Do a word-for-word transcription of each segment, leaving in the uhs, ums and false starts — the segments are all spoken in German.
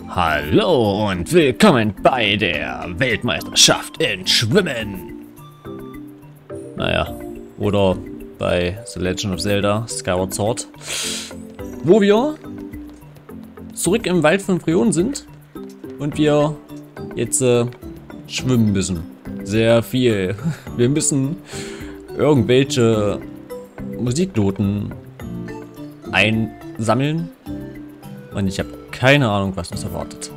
Hallo und willkommen bei der Weltmeisterschaft in Schwimmen. Naja, oder bei The Legend of Zelda Skyward Sword, wo wir zurück im Wald von Frionen sind und wir jetzt äh, schwimmen müssen. Sehr viel. Wir müssen irgendwelche Musiknoten einsammeln und ich habe keine Ahnung, was uns erwartet.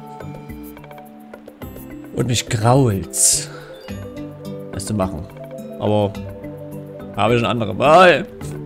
Und mich grault's, das zu machen. Aber habe ich eine andere Wahl.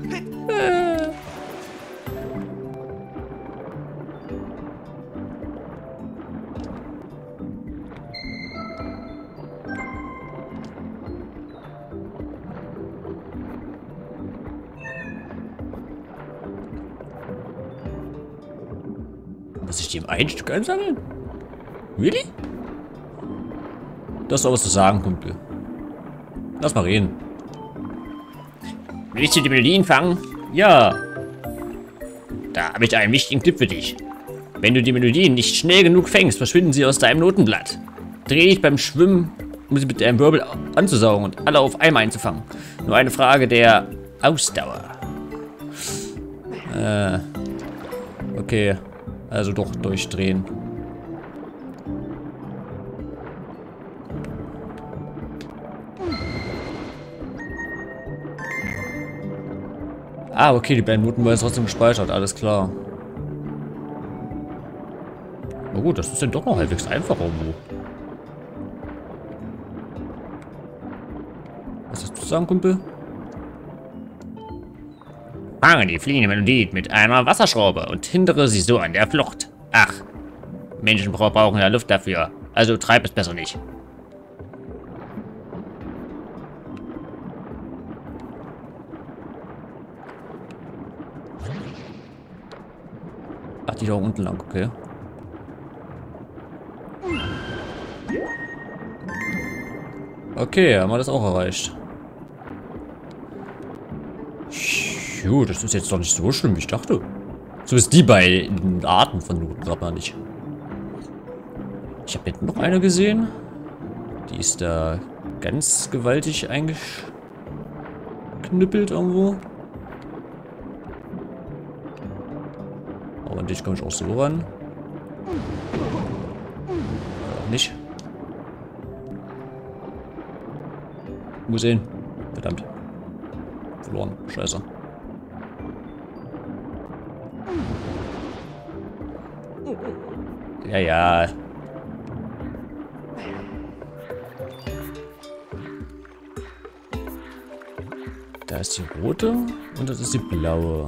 Muss ich dem ein Stück einsammeln? Really? Du hast doch was zu sagen, Kumpel. Lass mal reden. Willst du die Melodien fangen? Ja. Da habe ich einen wichtigen Tipp für dich. Wenn du die Melodien nicht schnell genug fängst, verschwinden sie aus deinem Notenblatt. Dreh dich beim Schwimmen, um sie mit deinem Wirbel anzusaugen und alle auf einmal einzufangen. Nur eine Frage der Ausdauer. Äh. Okay. Also doch durchdrehen. Ah, okay, die beiden Noten werden trotzdem gespeichert, alles klar. Na gut, das ist dann doch noch halbwegs einfach irgendwo. Was hast du zu sagen, Kumpel? Fange die fliehende Melodie mit einer Wasserschraube und hindere sie so an der Flucht. Ach, Menschen brauchen ja Luft dafür, also treib es besser nicht. Ach, die da unten lang, okay. Okay, haben wir das auch erreicht. Puh, das ist jetzt doch nicht so schlimm, wie ich dachte. Zumindest die beiden Arten von Notenrapper nicht. Ich habe hinten noch eine gesehen. Die ist da ganz gewaltig eingeknüppelt irgendwo. Aber an dich komme ich auch so ran. Oder auch nicht. Muss sehen. Verdammt. Verloren. Scheiße. Ja, ja. Da ist die rote und das ist die blaue.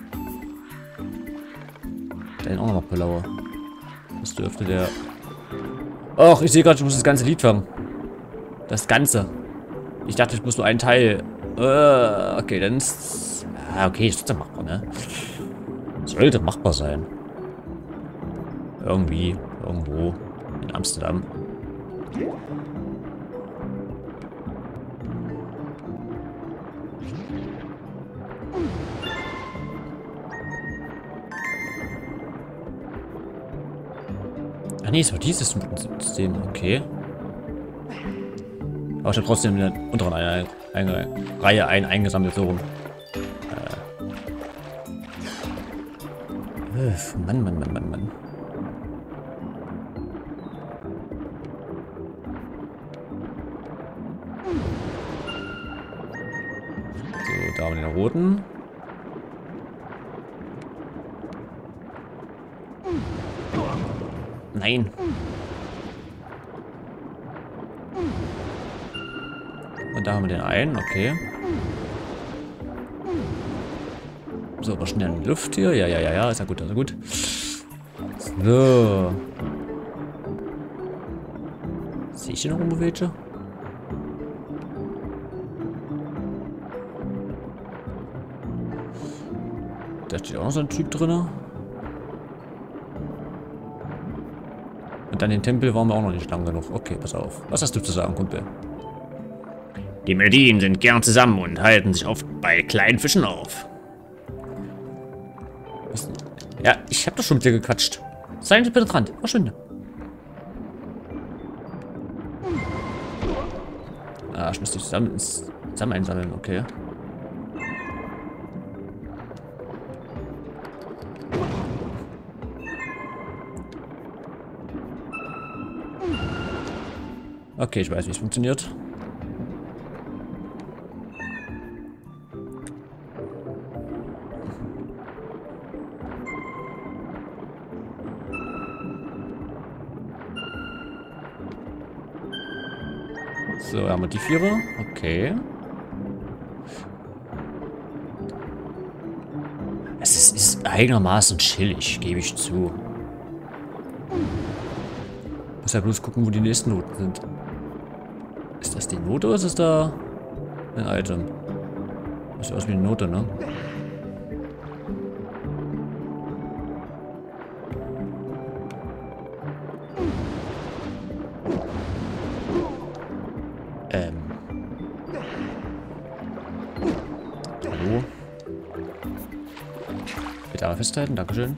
Da ist auch noch blaue. Das dürfte der... Och, ich sehe gerade, ich muss das ganze Lied fangen. Das Ganze. Ich dachte, ich muss nur einen Teil. Uh, okay, dann ist... Ah, okay, ist trotzdem machbar, ne? Sollte machbar sein. Irgendwie, irgendwo in Amsterdam. Ah ne, es war dieses System, okay. Aber ich habe trotzdem in der unteren eine, eine Reihe ein eingesammelt, so rum. Äh. Mann, Mann, Mann, Mann, Mann. Da haben wir den roten. Nein. Und da haben wir den einen, okay. So, aber schnell in die Luft hier. Ja, ja, ja, ja, ist ja gut, ist ja gut. So. Sehe ich hier noch irgendwo welche? Da steht auch noch so ein Typ drin. Und dann den Tempel waren wir auch noch nicht lang genug. Okay, pass auf. Was hast du zu sagen, Kumpel? Die Melodien sind gern zusammen und halten sich oft bei kleinen Fischen auf. Was? Ja, ich habe doch schon mit dir gequatscht. Seien Sie bitte dran. Verschwinde. Ah, ich muss die zusammen, zusammen einsammeln. Okay. Okay, ich weiß, wie es funktioniert. So, haben wir die Vierer. Okay. Es ist, ist einigermaßen chillig, gebe ich zu. Muss ja bloß gucken, wo die nächsten Noten sind. Ist das die Note oder ist es da ein Item? Das sieht aus wie eine Note, ne? Ähm. Hallo? Bitte aber festhalten, dankeschön.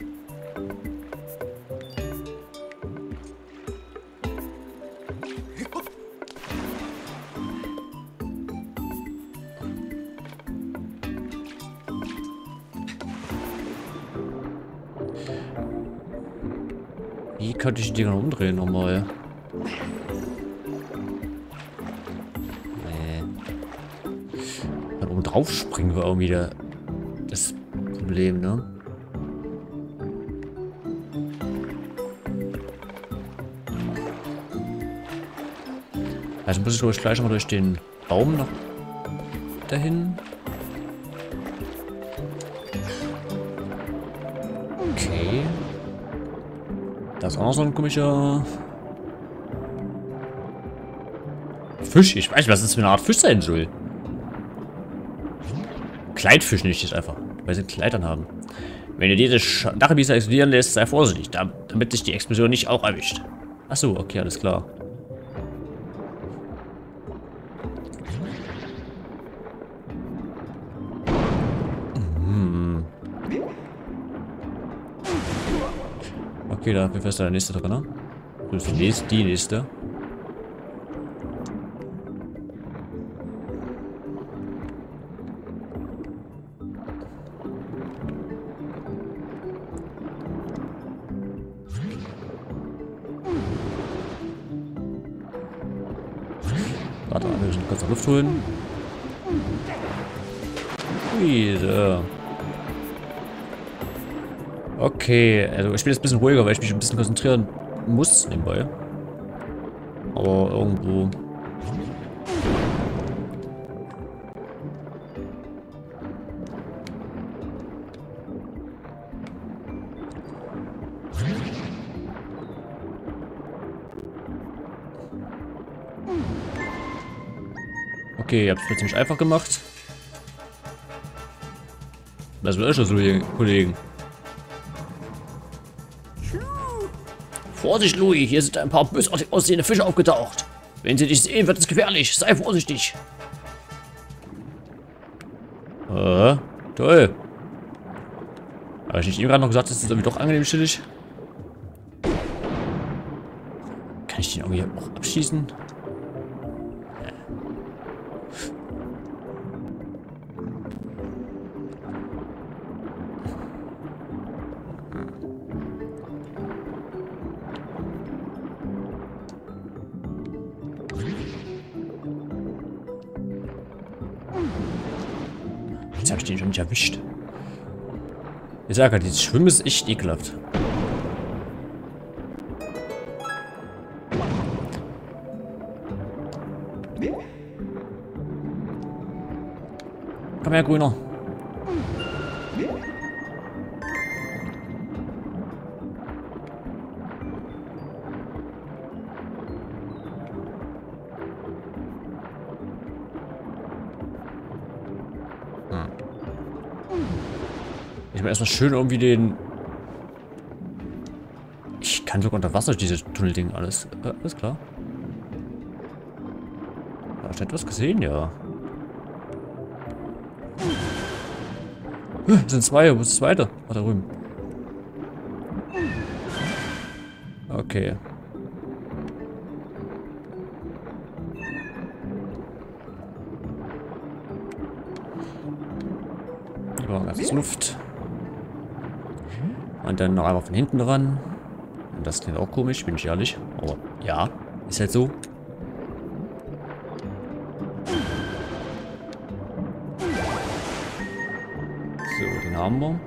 Wie könnte ich die Dinger umdrehen nochmal? Nee. Dann oben drauf springen wir irgendwie der, das Problem, ne? Also muss ich glaube ich gleich mal durch den Baum noch dahin. Okay. Da ist auch noch so ein komischer Fisch. Ich weiß nicht, was das für eine Art Fisch sein soll. Kleidfisch nicht ist einfach, weil sie Kleidern haben. Wenn ihr diese Dachbiester explodieren lässt, sei vorsichtig, damit sich die Explosion nicht auch erwischt. Achso, okay, alles klar. Hm. Okay, da ist der nächste drin, ne? Das ist die nächste. Die nächste. Warte, wir müssen kurz Luft holen. Ui, so. Okay, also ich bin jetzt ein bisschen ruhiger, weil ich mich ein bisschen konzentrieren muss nebenbei. Aber irgendwo. Okay, ihr habt es mir ziemlich einfach gemacht. Das wird schon so, hier, Kollegen. Vorsicht, Louis, hier sind ein paar bösartig aussehende Fische aufgetaucht. Wenn sie dich sehen, wird es gefährlich. Sei vorsichtig. Äh, toll. Habe ich nicht eben gerade noch gesagt, das ist irgendwie doch angenehm chillig? Kann ich den irgendwie auch abschießen? Jetzt habe ich den schon nicht erwischt. Ich sage halt, dieses Schwimmen ist echt ekelhaft. Komm her, Grüner. Ich will erstmal schön irgendwie den... Ich kann sogar unter Wasser dieses Tunnelding alles. Äh, alles klar. Hast du etwas gesehen? Ja. Es sind zwei. Wo ist das zweite? Ach, da drüben. Okay. Hier war ganz Luft. Und dann noch einmal von hinten dran. Und das klingt auch komisch, bin ich ehrlich. Aber ja, ist halt so. So, den haben wir.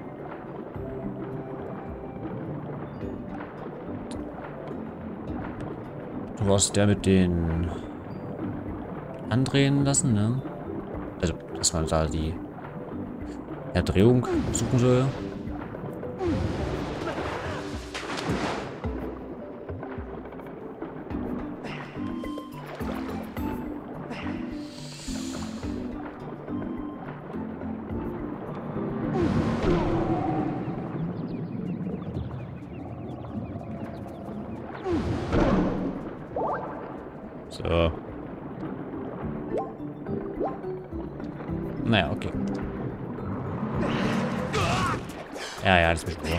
Du warst der mit den andrehen lassen, ne? Also, dass man da die Erdrehung suchen soll. So. Naja, okay. Ja, ja, das ist mir klar.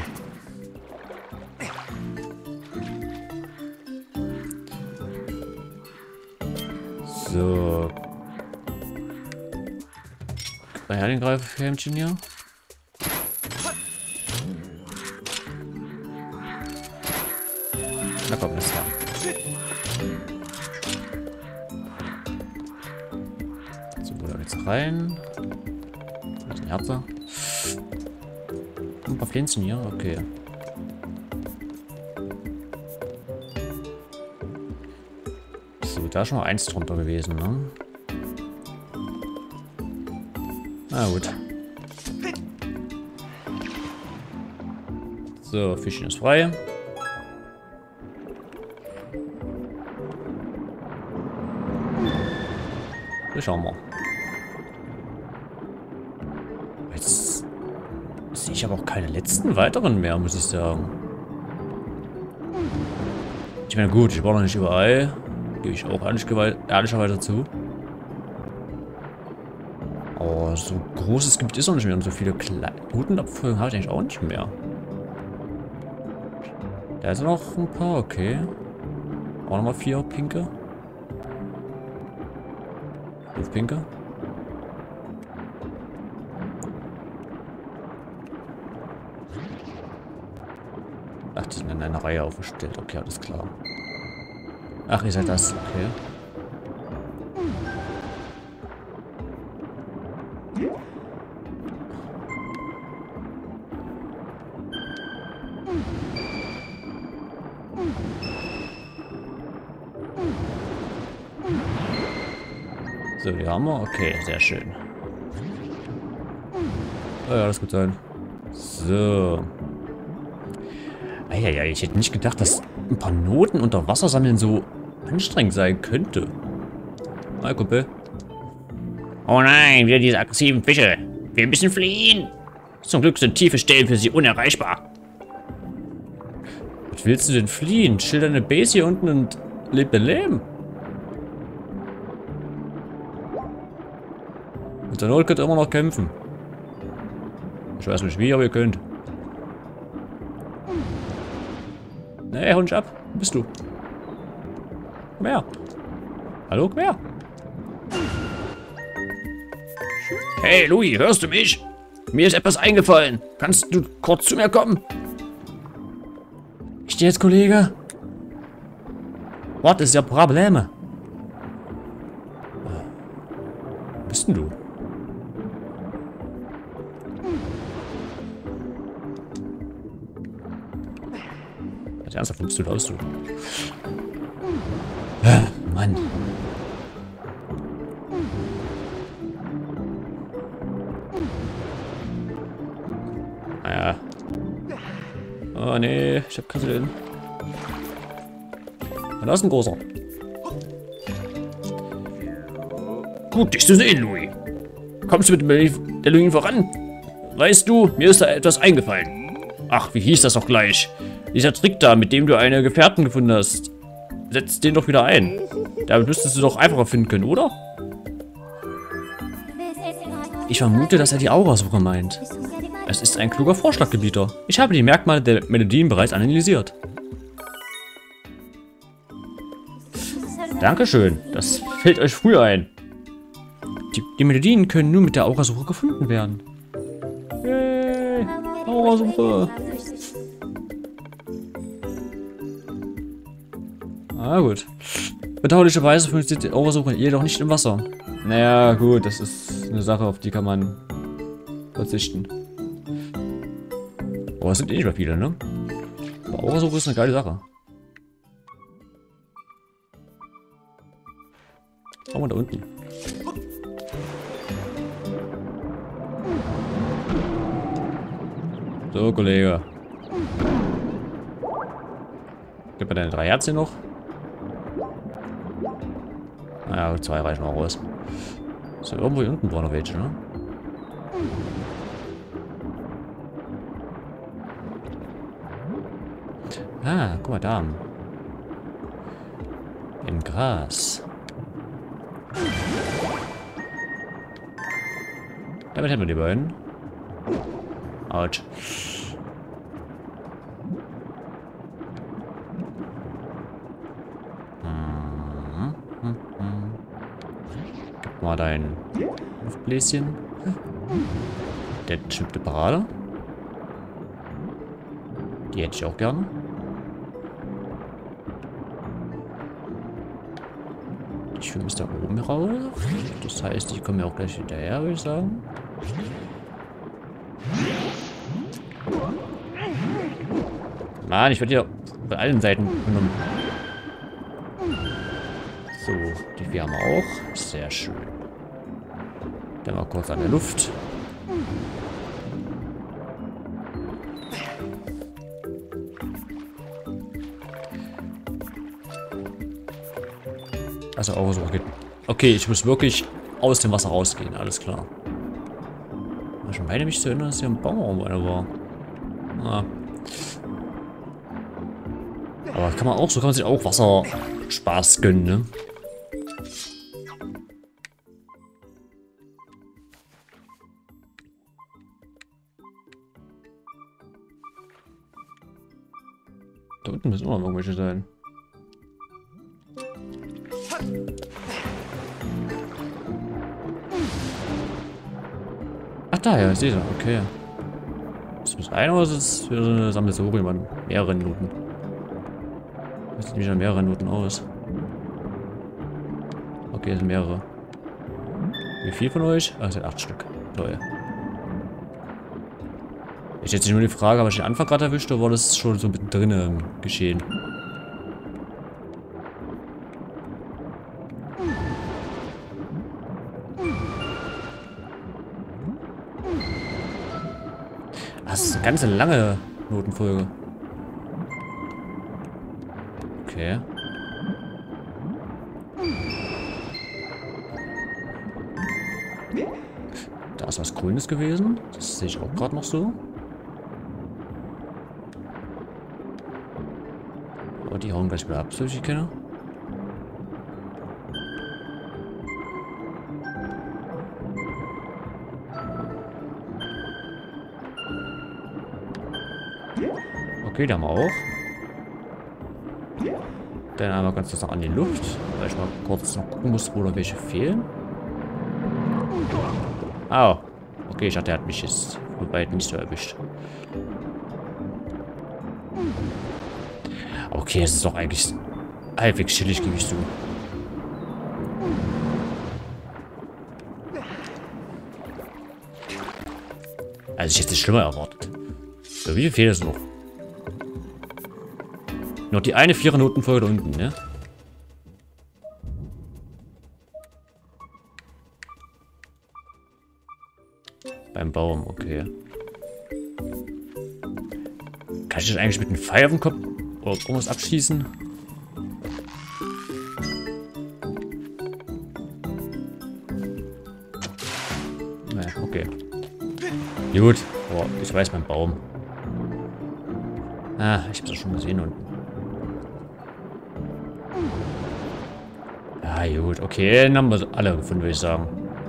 So. Bei ja, den Greifhämchen hier. Na komm, das war. Rein. Mit den Herzen. Ein paar Pflänzchen hier, okay. So, da ist schon mal eins drunter gewesen, ne? Na gut. So, Fischchen ist frei. So, schauen wir. Jetzt sehe ich aber auch keine letzten weiteren mehr, muss ich sagen. Ich meine, gut, ich war noch nicht überall. Gebe ich auch ehrlicherweise zu. Aber so großes Gebiet ist noch nicht mehr. Und so viele Routenabfolgen habe ich eigentlich auch nicht mehr. Da sind noch ein paar, okay. Auch nochmal vier pinke. Fünf pinke. Ach, die sind in einer Reihe aufgestellt. Okay, alles klar. Ach, ihr seid das. Okay. So, die haben wir. Okay, sehr schön. Oh ja, das gut sein. So. Eieiei, ich hätte nicht gedacht, dass ein paar Noten unter Wasser sammeln so anstrengend sein könnte. Hi, Kumpel. Oh nein, wieder diese aggressiven Fische. Wir müssen fliehen. Zum Glück sind tiefe Stellen für sie unerreichbar. Was willst du denn fliehen? Chill deine Base hier unten und leb dein Leben. Mit der Not könnt ihr immer noch kämpfen. Ich weiß nicht wie, aber ihr könnt. Nee, hau nicht ab. Wo bist du? Komm her. Hallo, komm her. Hey, Louis, hörst du mich? Mir ist etwas eingefallen. Kannst du kurz zu mir kommen? Ich stehe jetzt, Kollege. Was ist ja Probleme? Wo bist denn du? Ernsthaft, wo bist du raus, du? Ah, Mann. Naja. Oh nee, ich hab keine Sinn. Da ist ein großer. Gut, dich zu sehen, Louis. Kommst du mit der Louis voran? Weißt du, mir ist da etwas eingefallen. Ach, wie hieß das doch gleich? Dieser Trick da, mit dem du eine Gefährten gefunden hast. Setz den doch wieder ein. Damit müsstest du doch einfacher finden können, oder? Ich vermute, dass er die Aurasuche meint. Es ist ein kluger Vorschlaggebieter. Ich habe die Merkmale der Melodien bereits analysiert. Dankeschön. Das fällt euch früh ein. Die, die Melodien können nur mit der Aurasuche gefunden werden. Yay! Aurasuche! Ah, gut. Bedauerlicherweise funktioniert die Aurasuche jedoch nicht im Wasser. Naja, gut, das ist eine Sache, auf die kann man verzichten. Aber es sind eh nicht mehr viele, ne? Aber Aurasuche ist eine geile Sache. Schauen wir da unten. So, Kollege. Gib mir deine drei Herzen noch. Naja, zwei reichen auch raus. So, irgendwo hier unten war noch welche, ne? Ah, guck mal da. Im Gras. Damit hätten wir die beiden. Autsch. Hm, hm, hm. Gib mal dein Luftbläschen. Der schwimmt eine Parade. Die hätte ich auch gerne. Die schwimmen bis da oben raus. Das heißt, ich komme ja auch gleich hinterher, würde ich sagen. Mann, ich werde hier bei allen Seiten genommen. So, die wir haben wir auch. Sehr schön. Dann mal kurz an der Luft. Also auch so geht. Okay, ich muss wirklich aus dem Wasser rausgehen, alles klar. Ich meine mich zu erinnern, dass hier ein Baum einer war. Ah. Aber kann man auch, so kann man sich auch Wasserspaß gönnen, ne? Da unten müssen auch noch irgendwelche sein. Ach da, ja, ich sehe da, okay. Ist das eine oder ist es für so eine Sammelsurium an mehreren Minuten? Das sieht mich an mehreren Minuten aus. Okay, es sind mehrere. Wie viel von euch? Ah, es sind acht Stück. Toll. Ich hätte nur die Frage, habe ich den Anfang gerade erwischt oder war das schon so mittendrin im Geschehen? Das ist eine ganz lange Notenfolge. Okay. Da ist was Grünes gewesen. Das sehe ich auch gerade noch so. Aber die hauen gleich wieder ab, so ich kenne. Okay, die haben wir auch. Dann einmal ganz kurz noch an die Luft, weil ich mal kurz noch gucken muss, wo da welche fehlen. Au. Okay, ich dachte, er hat mich jetzt wobei nicht so erwischt. Okay, es ist doch eigentlich halbwegs chillig, gebe ich zu. Also ich hätte es schlimmer erwartet. So, wie viel fehlt es noch? Noch die eine Vierer-Notenfolge da unten, ne? Beim Baum, okay. Kann ich das eigentlich mit einem Pfeil auf dem Kopf oder irgendwas abschießen? Ne, okay. Gut. Boah, ich weiß beim Baum. Ah, ich hab's doch schon gesehen unten. Ja, gut. Okay, dann haben wir alle gefunden, würde ich sagen.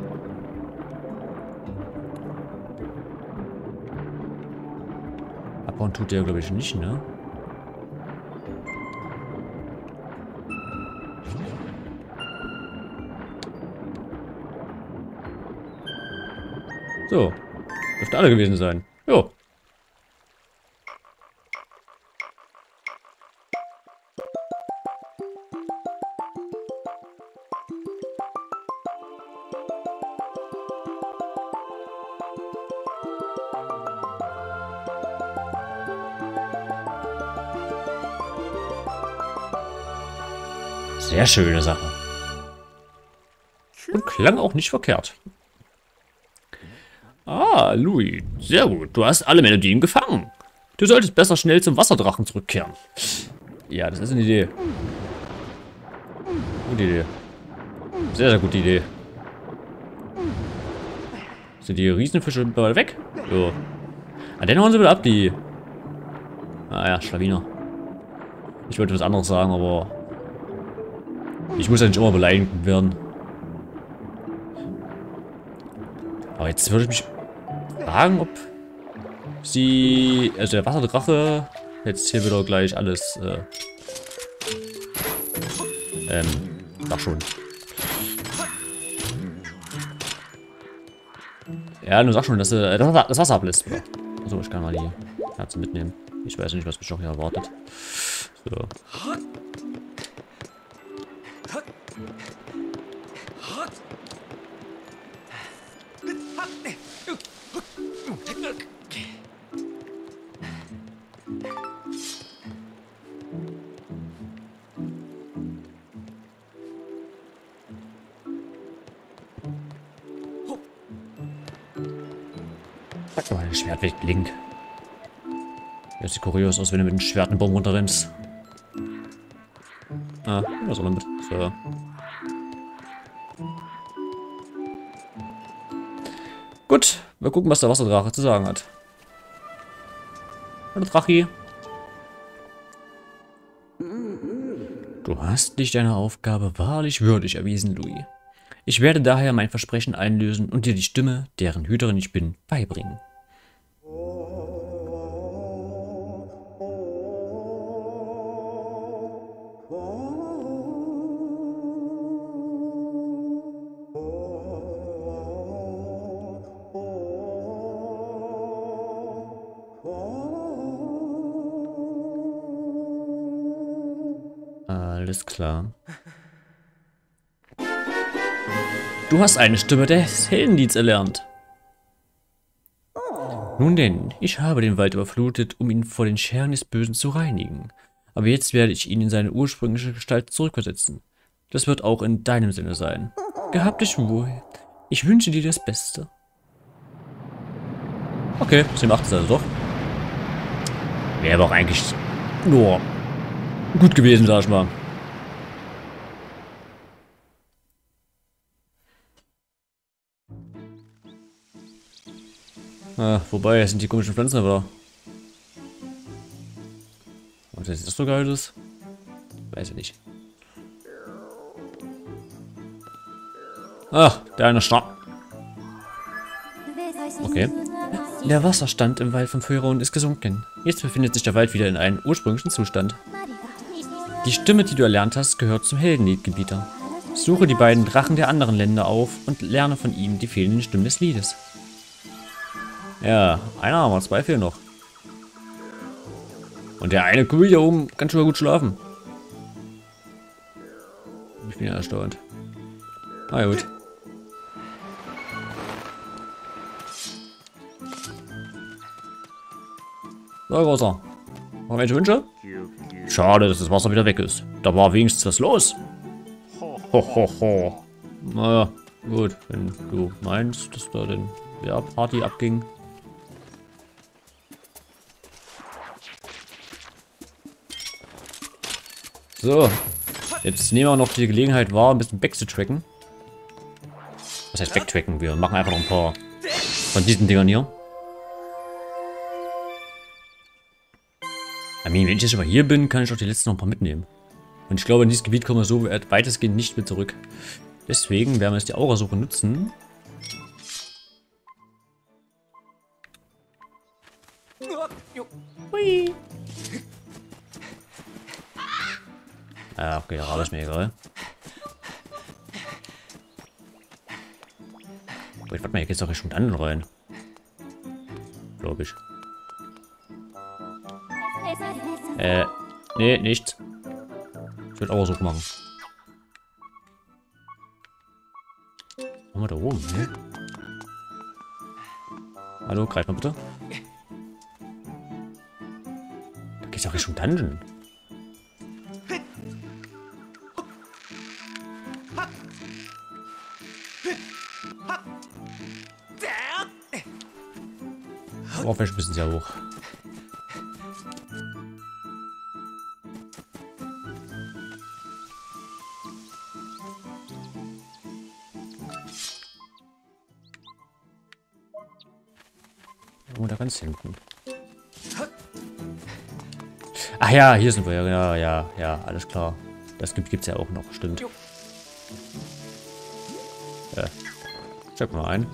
Abbauen tut der, glaube ich, nicht, ne? So. Dürfte alle gewesen sein. Jo. Sehr schöne Sache. Und klang auch nicht verkehrt. Ah, Louis, sehr gut. Du hast alle Melodien gefangen. Du solltest besser schnell zum Wasserdrachen zurückkehren. Ja, das ist eine Idee. Gute Idee. Sehr, sehr gute Idee. Sind die Riesenfische bald weg? Jo. Ah, den hauen sie wieder ab, die... Ah ja, Schlawiner. Ich wollte was anderes sagen, aber... Ich muss ja nicht immer beleidigt werden. Aber jetzt würde ich mich fragen, ob sie... Also der Wasserdrache jetzt hier wieder gleich alles... Äh, ähm, ach schon. Ja, du sagst schon, dass äh, das Wasser ablässt. Achso, ich kann mal die Herzen mitnehmen. Ich weiß nicht, was mich noch hier erwartet. So. Sag doch mal, ein Schwertweg Link. Das sieht kurios aus, wenn du mit einem Schwert einen Baum runterrennst. Ah, was soll damit? So. Gut, mal gucken, was der Wasserdrache zu sagen hat. Hallo Drachi. Du hast dich deiner Aufgabe wahrlich würdig erwiesen, Louis. Ich werde daher mein Versprechen einlösen und dir die Stimme, deren Hüterin ich bin, beibringen. Alles klar. Du hast eine Stimme des Heldenlieds erlernt. Nun denn, ich habe den Wald überflutet, um ihn vor den Scheren des Bösen zu reinigen. Aber jetzt werde ich ihn in seine ursprüngliche Gestalt zurückversetzen. Das wird auch in deinem Sinne sein. Gehabt dich wohl. Ich wünsche dir das Beste. Okay, sie macht es also doch. Wäre aber auch eigentlich nur gut gewesen, sag ich mal. Ah, wobei, sind die komischen Pflanzen aber. Und das ist so geil ist? Weiß ich nicht. Ach, der eine Stab. Okay. Der Wasserstand im Wald von Feuerund ist gesunken. Jetzt befindet sich der Wald wieder in einem ursprünglichen Zustand. Die Stimme, die du erlernt hast, gehört zum Heldenliedgebieter. Suche die beiden Drachen der anderen Länder auf und lerne von ihnen die fehlenden Stimmen des Liedes. Ja, einer haben wir, zwei fehlen noch. Und der eine Kuh hier oben kann schon mal gut schlafen. Ich bin ja erstaunt. Na gut. So, Großer. Noch welche Wünsche? Schade, dass das Wasser wieder weg ist. Da war wenigstens was los. Ho, ho, ho. Naja, gut. Wenn du meinst, dass da denn ja, Party abging. So. Jetzt nehmen wir noch die Gelegenheit wahr, ein bisschen backzutracken. Was heißt backtracken? Wir machen einfach noch ein paar von diesen Dingern hier. I mean, wenn ich jetzt schon mal hier bin, kann ich auch die letzten noch ein paar mitnehmen. Und ich glaube, in dieses Gebiet kommen wir so weitestgehend nicht mehr zurück. Deswegen werden wir jetzt die Aurasuche nutzen. Hui. Ah, okay, aber ist mir egal. Wait, warte mal, hier geht's doch Richtung Dungeon rein. glaube ich. Äh, nee, nichts. Ich will Augesuch machen. Machen wir da oben, ne? Hallo, greif mal bitte. Da geht's auch Richtung Dungeon. Oh, vielleicht ein bisschen sehr hoch. Oh, da ganz hinten. Ach ja, hier sind wir. Ja, ja, ja, alles klar. Das gibt es ja auch noch, stimmt. Ja. Check mal ein.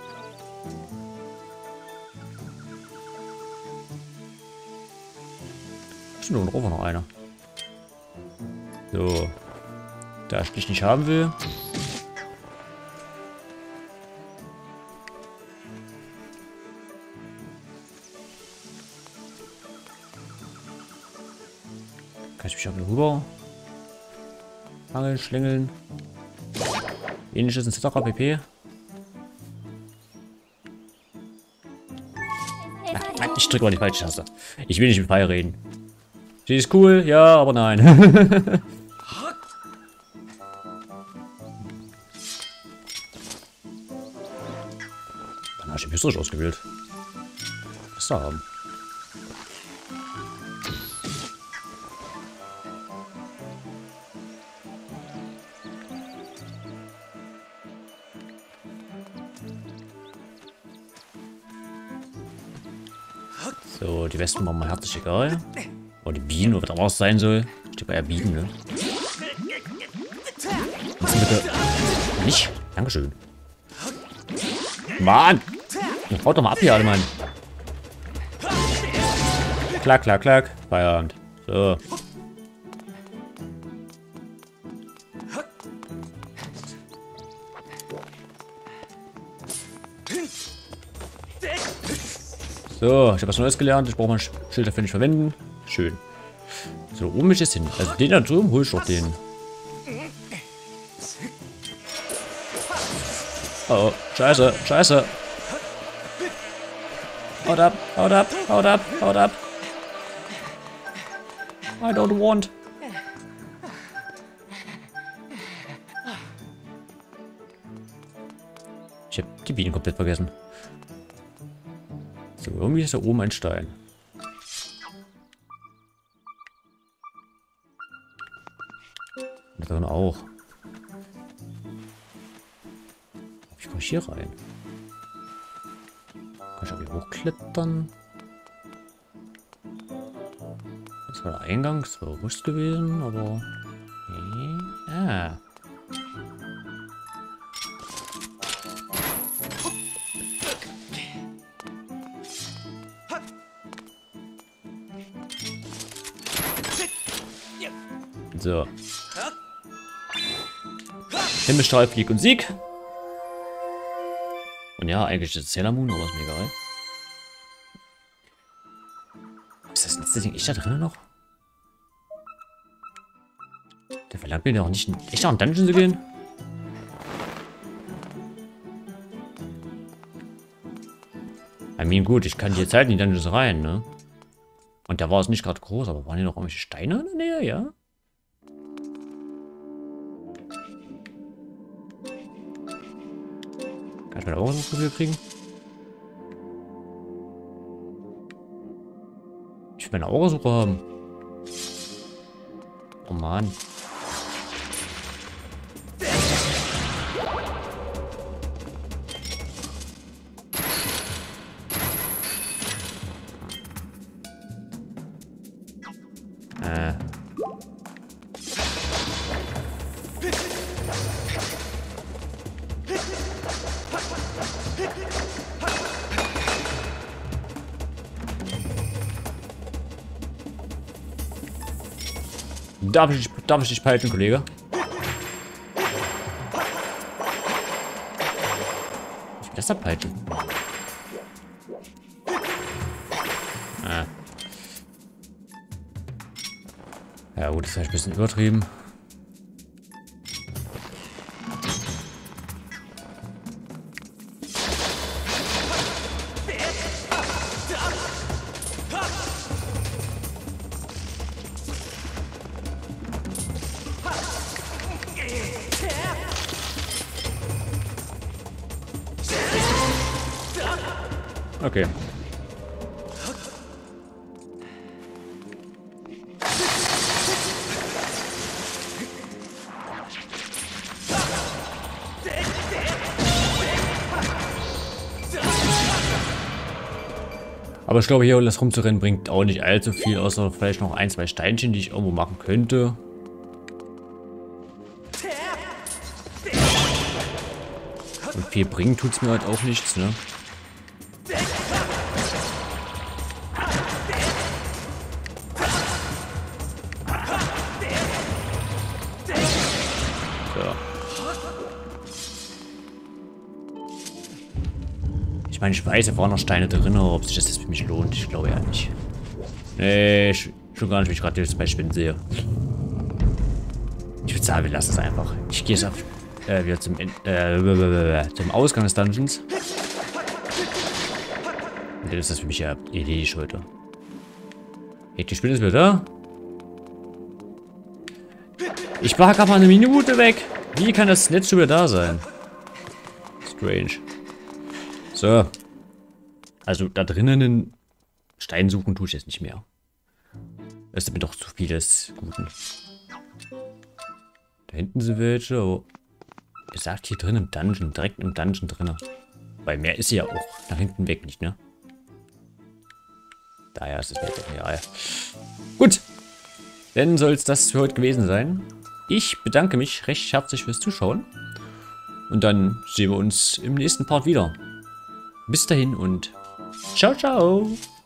Ist nur noch noch einer. So. Da ich dich nicht haben will. Kann ich mich auch wieder rüber angeln, schlängeln. Ähnliches et cetera pp. Ach, ich drücke mal die falsche Taste. Ich will nicht mit Pfeil reden. Sie ist cool, ja, aber nein. Dann habe ich historisch ausgewählt. Was da haben? So, die Wespen waren mal herzlich egal. Oh, die Bienen, oder was auch sein soll. Steht bei ja Bienen, ne? Kannst du bitte nicht? Dankeschön. Mann! Haut doch mal ab hier, alle Mann. Klack, klack, klack. Feierabend. So. So, ich habe was Neues gelernt. Ich brauche mein Schild dafür nicht verwenden. Schön. So, oben will ich jetzt hin. Also den da drüben hol ich doch den. Oh, scheiße, scheiße. Haut ab, haut ab, haut ab, haut ab. I don't want. Ich habe die Bienen komplett vergessen. So, irgendwie ist da oben ein Stein. Und da drin auch. Wie komme ich hier rein? Kann ich auch hier hochklettern? Das war der Eingang, das war bewusst gewesen, aber... Okay. Ah. So. Himmelstrahl, Flieg und Sieg. Und ja, eigentlich ist es Sailor Moon, aber ist mir egal. Ist das letzte Ding echt da drin noch? Der verlangt mir doch nicht echt nach einem Dungeon zu gehen. I mean, gut, ich kann jetzt halt in die Dungeons rein, ne? Und da war es nicht gerade groß, aber waren hier noch irgendwelche Steine in der Nähe, ja? Kann ich meine Augensuche kriegen? Ich will meine Augensuche haben. Oh Mann. Äh. Darf ich, darf ich dich peitschen, Kollege? Ich will das da peitschen. Ja gut, das ist ein bisschen übertrieben. Okay. Aber ich glaube, hier das rumzurennen bringt auch nicht allzu viel, außer vielleicht noch ein, zwei Steinchen, die ich irgendwo machen könnte. Und viel bringen tut es mir halt auch nichts, ne? So. Ich meine, ich weiß, da waren noch Steine drin, aber ob sich das jetzt für mich lohnt, ich glaube ja nicht. Nee, ich, schon gar nicht, wie ich gerade das bei Spinnen sehe. Ich würde sagen, wir lassen es einfach. Ich gehe jetzt auf, äh, wieder zum, äh, zum Ausgang des Dungeons. Und dann ist das für mich ja erledigt heute. Hey, die Spinne ist wieder da. Ich war gerade mal eine Minute weg. Wie kann das Netz schon wieder da sein? Strange. So. Also da drinnen einen Stein suchen tue ich jetzt nicht mehr. Das ist mir doch zu viel des Guten. Da hinten sind welche. Oh. Ihr sagt hier drin im Dungeon. Direkt im Dungeon drin. Weil mehr ist sie ja auch nach hinten weg nicht, ne? Daher ist es mir doch egal. Gut. Dann soll es das für heute gewesen sein. Ich bedanke mich recht herzlich fürs Zuschauen. Und dann sehen wir uns im nächsten Part wieder. Bis dahin und ciao, ciao.